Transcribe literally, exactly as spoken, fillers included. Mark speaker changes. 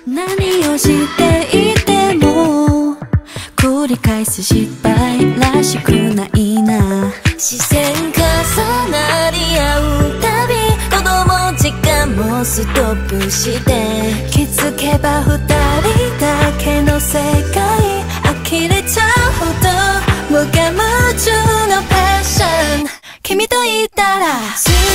Speaker 1: 何をしていても繰り返す失敗らしくないな。視線重なり合うたび子供時間もストップして気づけば二人だけの世界呆れちゃうほど無我夢中のパッション君といたら